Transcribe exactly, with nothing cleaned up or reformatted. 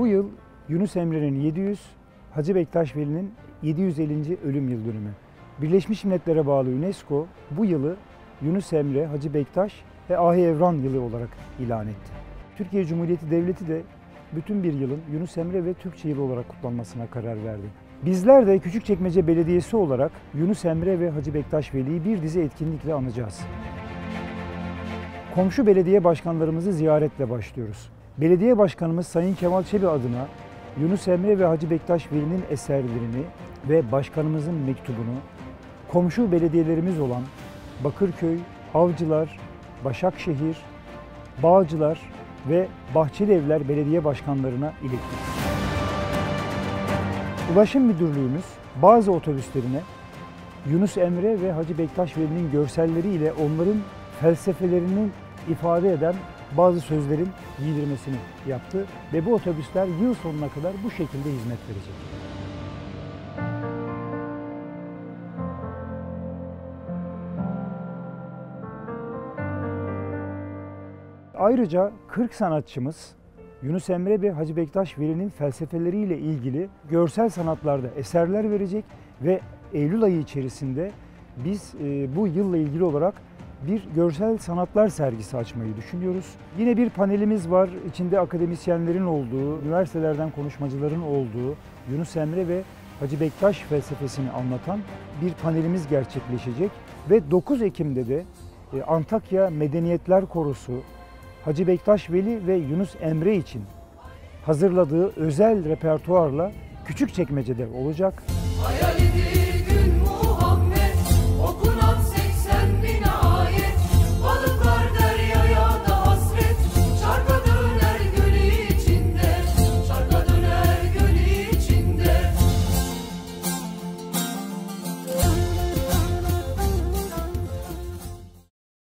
Bu yıl Yunus Emre'nin yedi yüz, Hacı Bektaş Veli'nin yedi yüz ellinci ölüm yıl dönümü. Birleşmiş Milletler'e bağlı UNESCO bu yılı Yunus Emre, Hacı Bektaş ve Ahi Evran yılı olarak ilan etti. Türkiye Cumhuriyeti Devleti de bütün bir yılın Yunus Emre ve Türkçe yılı olarak kutlanmasına karar verdi. Bizler de Küçükçekmece Belediyesi olarak Yunus Emre ve Hacı Bektaş Veli'yi bir dizi etkinlikle anacağız. Komşu belediye başkanlarımızı ziyaretle başlıyoruz. Belediye Başkanımız Sayın Kemal Çebi adına Yunus Emre ve Hacı Bektaş Veli'nin eserlerini ve başkanımızın mektubunu komşu belediyelerimiz olan Bakırköy, Avcılar, Başakşehir, Bağcılar ve Bahçelievler belediye başkanlarına ilettik. Ulaşım Müdürlüğümüz bazı otobüslerine Yunus Emre ve Hacı Bektaş Veli'nin görselleriyle onların felsefelerini ifade eden bazı sözlerin giydirmesini yaptı ve bu otobüsler yıl sonuna kadar bu şekilde hizmet verecek. Ayrıca kırk sanatçımız Yunus Emre ve Hacı Bektaş Veli'nin felsefeleriyle ilgili görsel sanatlarda eserler verecek ve Eylül ayı içerisinde biz e, bu yılla ilgili olarak bir görsel sanatlar sergisi açmayı düşünüyoruz. Yine bir panelimiz var. İçinde akademisyenlerin olduğu, üniversitelerden konuşmacıların olduğu, Yunus Emre ve Hacı Bektaş felsefesini anlatan bir panelimiz gerçekleşecek. Ve dokuz Ekim'de de Antakya Medeniyetler Korosu, Hacı Bektaş Veli ve Yunus Emre için hazırladığı özel repertuarla Küçükçekmece'de olacak. Hayal